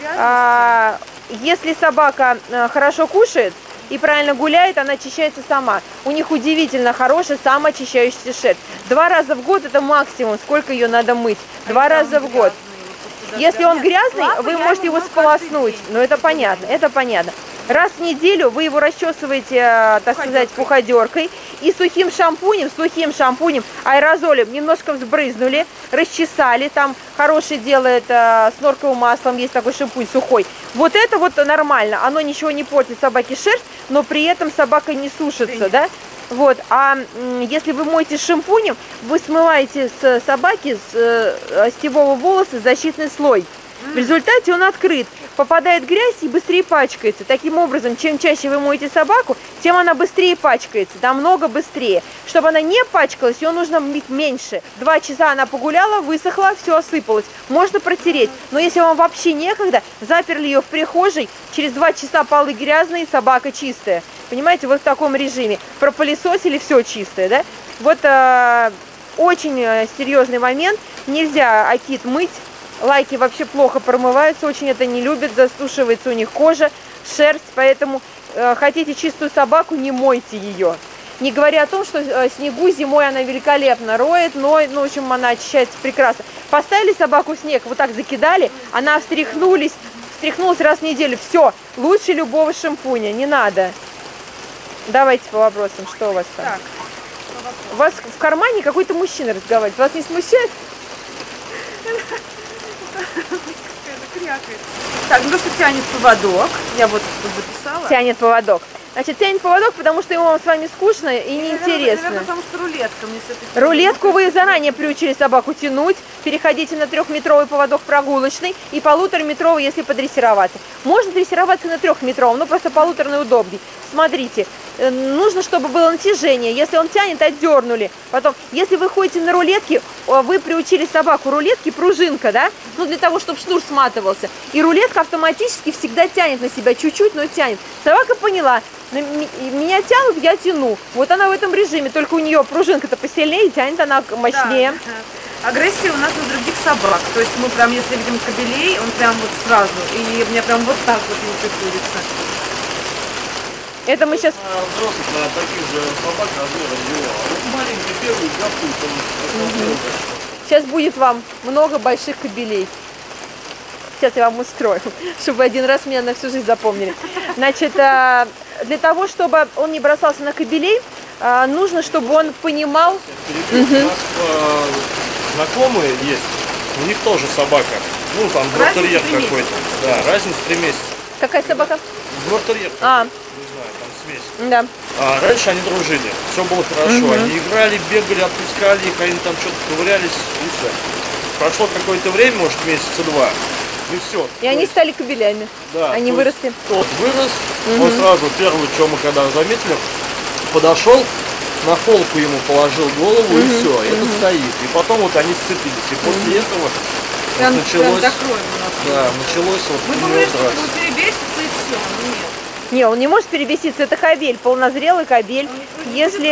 Если собака хорошо кушает и правильно гуляет, она очищается сама. У них удивительно хорошая самоочищающаяся шерсть. 2 раза в год это максимум, сколько ее надо мыть. 2 раза в год. Если он грязный, вы можете его сполоснуть. Но это понятно, это понятно. Раз в неделю вы его расчесываете, так сказать, пуходеркой и сухим шампунем, аэрозолем немножко взбрызнули, расчесали. Там хороший делает с норковым маслом, есть такой шампунь сухой. Вот это вот нормально, оно ничего не портит собаке шерсть, но при этом собака не сушится, да? Вот, а если вы моете шампунем, вы смываете с собаки, с остевого волоса защитный слой. В результате он открыт, попадает грязь и быстрее пачкается. Таким образом, чем чаще вы моете собаку, тем она быстрее пачкается, намного быстрее. Чтобы она не пачкалась, ее нужно мыть меньше. 2 часа она погуляла, высохла, все осыпалось. Можно протереть, но если вам вообще некогда, заперли ее в прихожей, через 2 часа полы грязные, собака чистая. Понимаете, вот в таком режиме. Пропылесосили, все чистое, да? Вот очень серьезный момент. Нельзя акит мыть. Лайки вообще плохо промываются, очень это не любят, засушивается у них кожа, шерсть, поэтому хотите чистую собаку, не мойте ее. Не говоря о том, что снегу зимой она великолепно роет, но, в общем, она очищается прекрасно. Поставили собаку в снег, вот так закидали, она встряхнулась раз в неделю, все, лучше любого шампуня, не надо. Давайте по вопросам, что у вас там? Так, у вас в кармане какой-то мужчина разговаривает, вас не смущает? Так, ну что тянет поводок. Я вот тут записала. Тянет поводок. Значит, тянет поводок, потому что ему с вами скучно и неинтересно. Наверное, потому что рулетка мне все-таки... Рулетку вы заранее приучили собаку тянуть. Переходите на 3-метровый поводок прогулочный и 1,5-метровый, если подрессироваться. Можно дрессироваться на 3-метровом, но просто 1,5 удобней. Смотрите, нужно, чтобы было натяжение. Если он тянет, отдернули. Потом, если вы ходите на рулетке, вы приучили собаку рулетки, пружинка, да? Ну, для того, чтобы шнур сматывался. И рулетка автоматически всегда тянет на себя чуть-чуть, но тянет. Собака поняла, меня тянут, я тяну. Вот она в этом режиме, только у нее пружинка-то посильнее, тянет она мощнее. Да. Агрессия у нас на других собак. То есть мы прям, если видим кобелей, он прям вот сразу. И у меня прям вот так вот не приходится. Это мы сейчас... Взрослых на таких же собак размером его. А вот маленький первый гапут, Сейчас будет вам много больших кобелей. Сейчас я вам устрою, чтобы вы один раз меня на всю жизнь запомнили. Значит, для того, чтобы он не бросался на кобелей, нужно, чтобы он понимал... У нас знакомые есть, у них тоже собака. Ну, там бродтерьер какой-то. Да, разница 3 месяца. Какая собака? Бродтерьер. Не знаю, там смесь. Да. А раньше они дружили, все было хорошо. Они играли, бегали, отпускали их, они там что-то ковырялись, и все. Прошло какое-то время, может, месяца 2. И все. И они стали кобелями. Да, они выросли. Тот вырос, он сразу, первое, что мы когда заметили, подошел, на полку ему положил голову, и все, этот стоит. И потом вот они сцепились. И после этого Прям, началось, прям до крови у нас. да, началось вот Мы думали, что он перебесится и все, но нет. Не, он не может перебеситься, это кобель, полнозрелый кобель. Если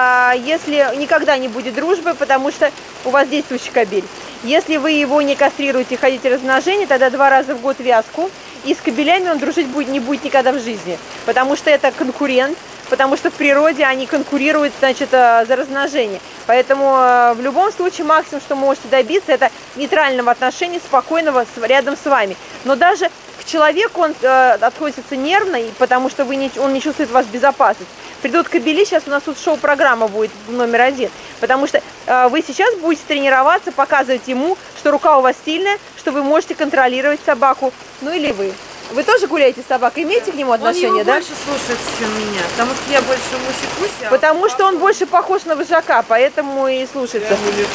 никогда не будет дружбы, потому что у вас действующий кобель. Если вы его не кастрируете, хотите размножение, тогда 2 раза в год вязку. И с кобелями он дружить не будет никогда в жизни, потому что это конкурент, потому что в природе они конкурируют, значит, за размножение. Поэтому в любом случае максимум, что вы можете добиться, это нейтрального отношения, спокойного рядом с вами. Но даже к человеку он относится нервно, потому что он не чувствует вас безопасность. Придут кобели, сейчас у нас тут шоу-программа будет номер 1, потому что вы сейчас будете тренироваться, показывать ему, что рука у вас сильная, что вы можете контролировать собаку, ну или вы. Вы тоже гуляете с собакой, имеете к нему отношение, он его да? больше слушается, чем меня, потому что я больше муси-пуси. Потому что он больше похож на вожака, поэтому и слушается. Ему нет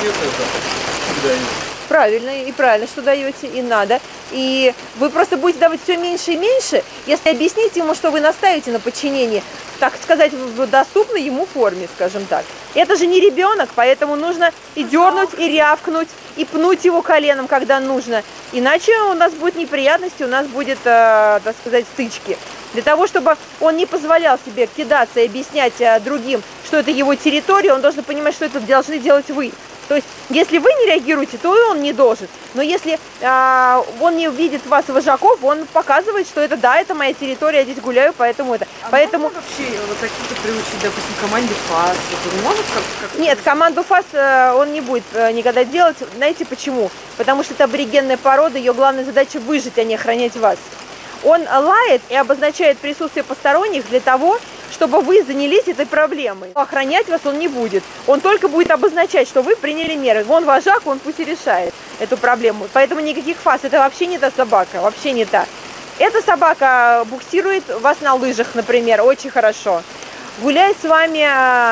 это. Правильно, и правильно, что даете, и надо. И вы просто будете давать все меньше и меньше, если объяснить ему, что вы настаиваете на подчинении, так сказать, в доступной ему форме, скажем так. Это же не ребенок, поэтому нужно и дернуть, и рявкнуть, и пнуть его коленом, когда нужно. Иначе у нас будут неприятности, у нас будет, так сказать, стычки. Для того, чтобы он не позволял себе кидаться и объяснять другим, что это его территория, он должен понимать, что это должны делать вы. То есть, если вы не реагируете, то он не должен. Но если он не видит вас вожаков, он показывает, что это да, это моя территория, я здесь гуляю, поэтому это. Поэтому вообще вот такие-то приучить, допустим, команде ФАС, вот он может как нет, команду ФАС он не будет никогда делать. Знаете почему? Потому что это аборигенная порода, ее главная задача выжить, а не охранять вас. Он лает и обозначает присутствие посторонних для того, чтобы вы занялись этой проблемой. Охранять вас он не будет. Он только будет обозначать, что вы приняли меры. Вон вожак, он пусть и решает эту проблему. Поэтому никаких фаз. Это вообще не та собака, вообще не та. Эта собака буксирует вас на лыжах, например, очень хорошо. Гуляет с вами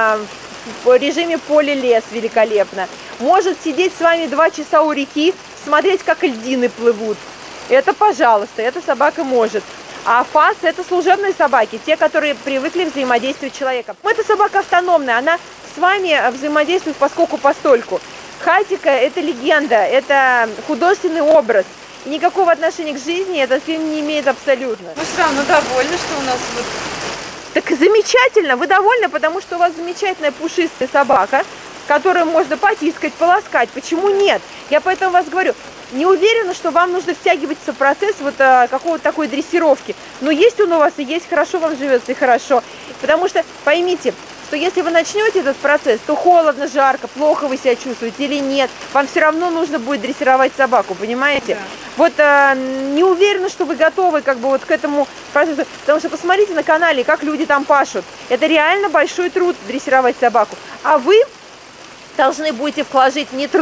в режиме поле-лес великолепно. Может сидеть с вами 2 часа у реки, смотреть, как льдины плывут. Это, пожалуйста, эта собака может. А ФАС – это служебные собаки, те, которые привыкли взаимодействовать с человеком. Эта собака автономная, она с вами взаимодействует поскольку-постольку. Хатико – это легенда, это художественный образ. И никакого отношения к жизни этот фильм не имеет абсолютно. Мы все равно довольны, что у нас вот... Так замечательно, вы довольны, потому что у вас замечательная пушистая собака, которую можно потискать, полоскать. Почему нет? Я поэтому вас говорю. Не уверена, что вам нужно втягиваться в процесс вот какого-то такой дрессировки. Но есть он у вас и есть, хорошо вам живется и хорошо. Потому что поймите, что если вы начнете этот процесс, то холодно, жарко, плохо вы себя чувствуете или нет, вам все равно нужно будет дрессировать собаку, понимаете? Да. Вот не уверена, что вы готовы как бы вот к этому процессу. Потому что посмотрите на канале, как люди там пашут. Это реально большой труд дрессировать собаку. А вы должны будете вложить не труд,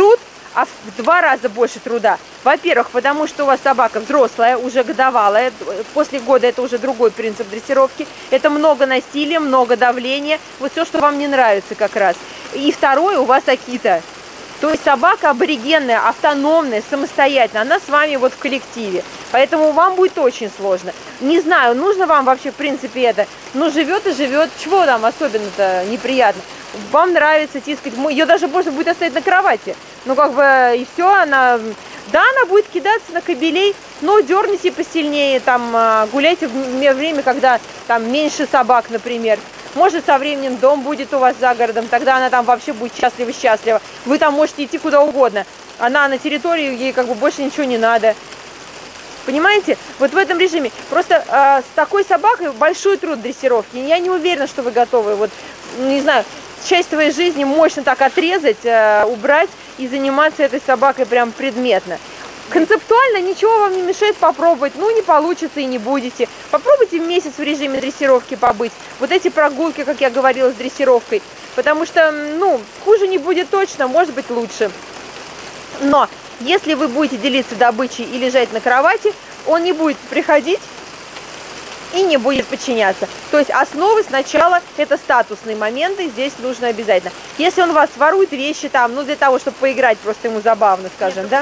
а в 2 раза больше труда. Во-первых, потому что у вас собака взрослая, уже годовалая, после года это уже другой принцип дрессировки. Это много насилия, много давления, вот все, что вам не нравится как раз. И второе, у вас Акита. То есть собака аборигенная, автономная, самостоятельная, она с вами вот в коллективе. Поэтому вам будет очень сложно. Не знаю, нужно вам вообще в принципе это. Ну, живет и живет. Чего там особенно-то неприятно? Вам нравится тискать. Ее даже можно будет оставить на кровати. Ну, как бы, и все, она... Да, она будет кидаться на кобелей, но дерните посильнее, там, гуляйте в время, когда там меньше собак, например. Может, со временем дом будет у вас за городом, тогда она там вообще будет счастлива-счастлива. Вы там можете идти куда угодно. Она на территорию, ей как бы больше ничего не надо. Понимаете? Вот в этом режиме. Просто с такой собакой большой труд дрессировки. Я не уверена, что вы готовы, вот, не знаю, часть своей жизни мощно так отрезать, убрать и заниматься этой собакой прям предметно. Концептуально ничего вам не мешает попробовать, ну не получится и не будете. Попробуйте месяц в режиме дрессировки побыть. Вот эти прогулки, как я говорила, с дрессировкой. Потому что, ну, хуже не будет точно, может быть лучше. Но если вы будете делиться добычей и лежать на кровати, он не будет приходить и не будет подчиняться. То есть основы сначала это статусные моменты, здесь нужно обязательно. Если он у вас ворует вещи там, ну для того, чтобы поиграть, просто ему забавно, скажем, да?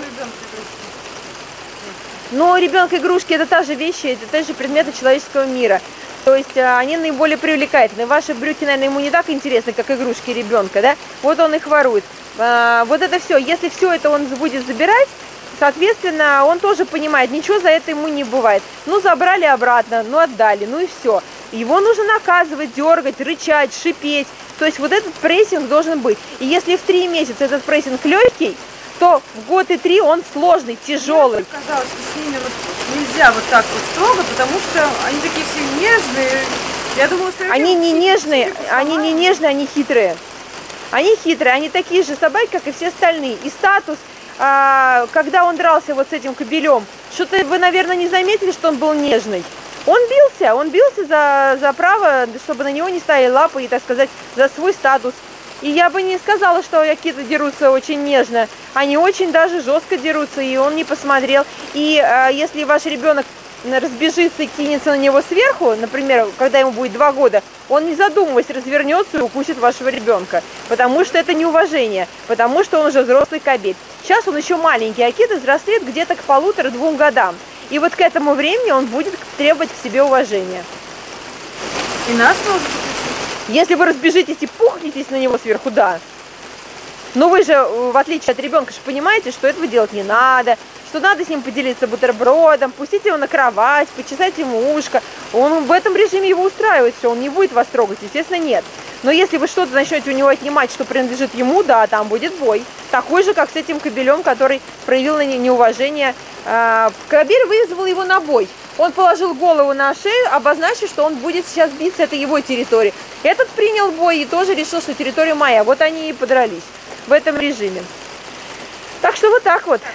Но ребенка игрушки это та же вещи, это те же предметы человеческого мира. То есть они наиболее привлекательны. Ваши брюки, наверное, ему не так интересны, как игрушки ребенка, да? Вот он их ворует. Вот это все. Если все это он будет забирать, соответственно, он тоже понимает, ничего за это ему не бывает. Ну, забрали обратно, ну, отдали, ну и все. Его нужно наказывать, дергать, рычать, шипеть. То есть вот этот прессинг должен быть. И если в 3 месяца этот прессинг легкий, то в год и 3 он сложный, тяжелый. Мне казалось, что с ними вот нельзя вот так вот строго, потому что они такие все нежные. Я думала, что они не нежные, они хитрые. Они хитрые, они такие же собаки, как и все остальные. И статус, когда он дрался вот с этим кобелем, что-то вы, наверное, не заметили, что он был нежный. Он бился за право, чтобы на него не ставили лапы и, так сказать, за свой статус. И я бы не сказала, что якиты дерутся очень нежно. Они очень даже жестко дерутся, и он не посмотрел. И если ваш ребенок разбежится и кинется на него сверху, например, когда ему будет 2 года, он, не задумываясь, развернется и укусит вашего ребенка. Потому что это неуважение, потому что он уже взрослый кобель. Сейчас он еще маленький, акита взрослеет где-то к 1,5–2 годам. И вот к этому времени он будет требовать к себе уважения. И нас может. Если вы разбежитесь и пухнетесь на него сверху, да. Но вы же, в отличие от ребенка, же понимаете, что этого делать не надо, что надо с ним поделиться бутербродом, пустить его на кровать, почесать ему ушко. Он в этом режиме его устраивает все, он не будет вас трогать, естественно, нет. Но если вы что-то начнете у него отнимать, что принадлежит ему, да, там будет бой. Такой же, как с этим кобелем, который проявил на неуважение. Кобель вызвал его на бой. Он положил голову на шею, обозначив, что он будет сейчас биться, это его территория. Этот принял бой и тоже решил, что территория моя. Вот они и подрались в этом режиме. Так что вот так вот.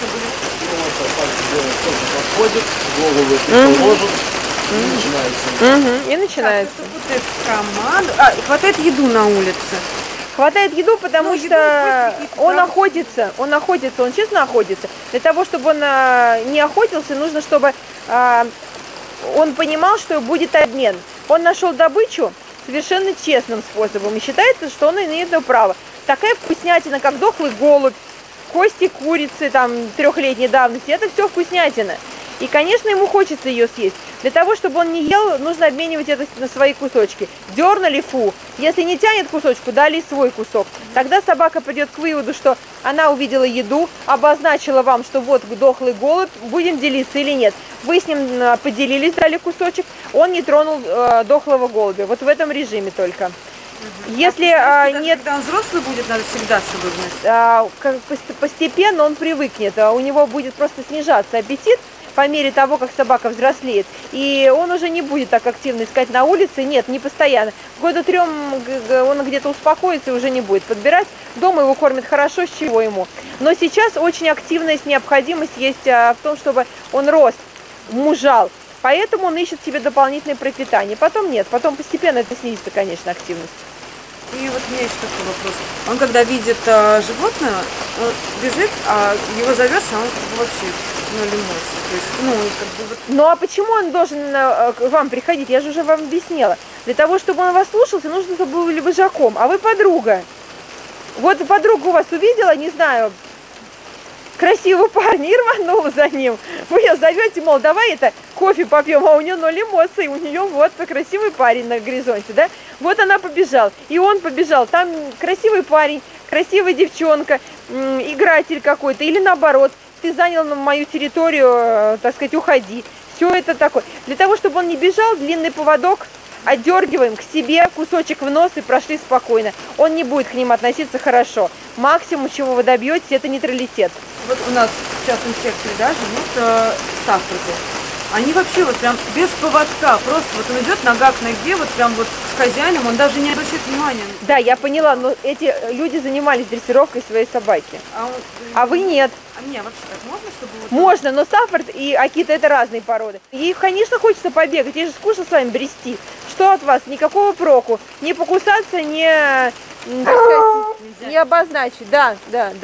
Подходит, голову если положит, начинается. И начинается. И хватает еду на улице. Хватает еду, потому что он охотится, он честно охотится. Для того, чтобы он не охотился, нужно, чтобы он понимал, что будет обмен. Он нашел добычу совершенно честным способом и считается, что он имеет это право. Такая вкуснятина, как дохлый голубь, кости курицы там 3-летней давности, это все вкуснятина. И, конечно, ему хочется ее съесть. Для того, чтобы он не ел, нужно обменивать это на свои кусочки. Дернули, фу. Если не тянет кусочку, дали свой кусок. Тогда собака придет к выводу, что она увидела еду, обозначила вам, что вот дохлый голубь, будем делиться или нет. Вы с ним поделились, дали кусочек, он не тронул дохлого голубя. Вот в этом режиме только. Если нет, когда он взрослый будет, надо всегда с собой вместе. Постепенно он привыкнет, у него будет просто снижаться аппетит по мере того, как собака взрослеет. И он уже не будет так активно искать на улице, нет, не постоянно. Года 3 он где-то успокоится и уже не будет подбирать. Дома его кормят хорошо, с чего ему. Но сейчас очень активная необходимость есть в том, чтобы он рос, мужал. Поэтому он ищет себе дополнительное пропитание. Потом нет, потом постепенно это снизится, конечно, активность. И вот у меня еще такой вопрос. Он когда видит животное, он бежит, а его зовешь, а он как бы вообще ноль эмоций. То есть, ну, как бы вот... Ну а почему он должен к вам приходить? Я же уже вам объяснила. Для того, чтобы он вас слушался, нужно, чтобы вы были вожаком. А вы подруга. Вот подруга у вас увидела, не знаю, красивого парня и рванула за ним. Вы ее зовете, мол, давай это кофе попьем, а у нее ноль эмоций. У нее вот красивый парень на горизонте, да? Вот она побежала, и он побежал. Там красивый парень, красивая девчонка, игратель какой-то, или наоборот, ты занял мою территорию, так сказать, уходи. Все это такое. Для того, чтобы он не бежал, длинный поводок отдергиваем к себе, кусочек в нос и прошли спокойно. Он не будет к ним относиться хорошо. Максимум, чего вы добьетесь, это нейтралитет. Вот у нас в частном секторе, да, живут Стаффорды. Они вообще вот прям без поводка, просто вот он идет нога к ноге, вот прям вот с хозяином, он даже не обращает внимания. Да, я поняла, но эти люди занимались дрессировкой своей собаки. А вы нет. А мне вообще так можно, чтобы... Вот... Можно, но Стаффорд и Акита это разные породы. Ей, конечно, хочется побегать, ей же скучно с вами брести. Что от вас? Никакого проку. Не покусаться, не, так сказать, не обозначить. Да.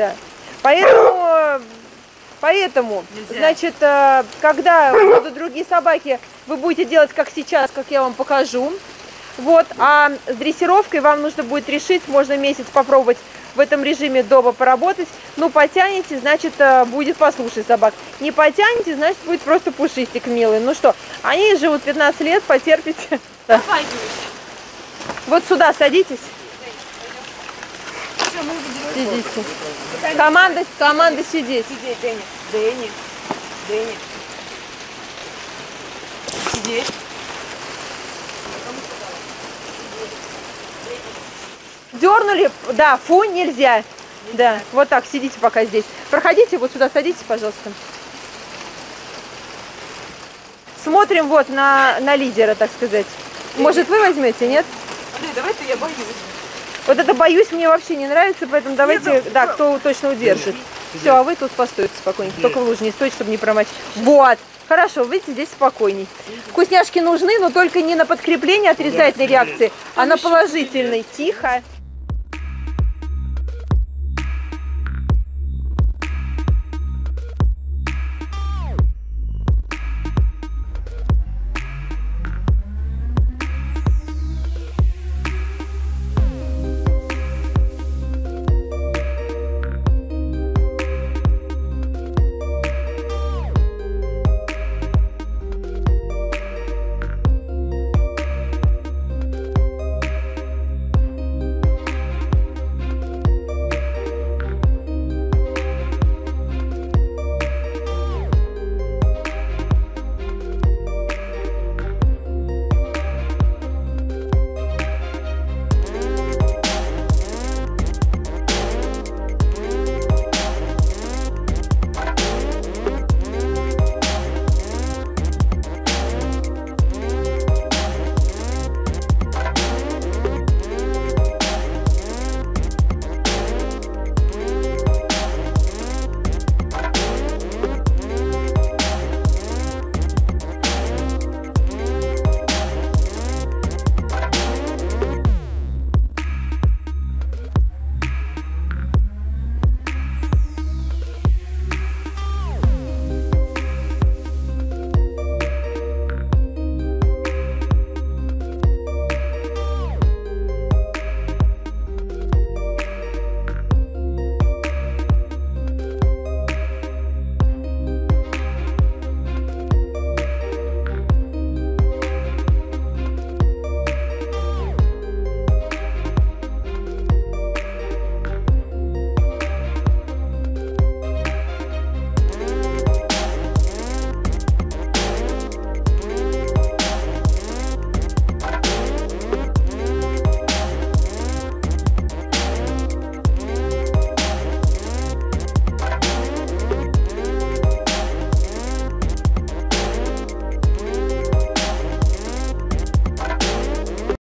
Поэтому, Нельзя. значит, когда будут другие собаки, вы будете делать как сейчас, как я вам покажу. Вот, а с дрессировкой вам нужно будет решить, можно месяц попробовать в этом режиме дома поработать. Ну, потянете, значит, будет послушать собак. Не потянете, значит, будет просто пушистик милый. Ну что, они живут 15 лет, потерпите. Давай, Вот сюда садитесь. все, мы увидели. Сидите. Команда сидеть. Сидеть, Дэнни. Сидеть. Дернули, да, фу, нельзя. Да, вот так, сидите пока здесь. Проходите, вот сюда садитесь, пожалуйста. Смотрим вот на лидера, так сказать. Может, вы возьмете, нет? Андрей, давай-то я боюсь. Вот это боюсь, мне вообще не нравится, поэтому давайте, да, кто точно удержит. Все, а вы тут постойте спокойненько, только в луже не стойте, чтобы не промочить. Вот, хорошо, видите, здесь спокойней. Вкусняшки нужны, но только не на подкрепление отрицательной реакции, а на положительной. Тихо.